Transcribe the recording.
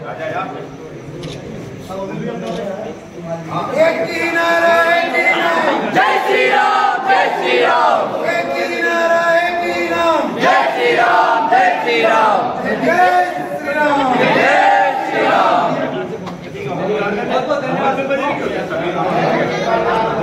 एक की नारा जय श्री राम जय श्री राम। एक की नारा एक की नाम जय श्री राम जय श्री राम जय श्री राम जय श्री राम।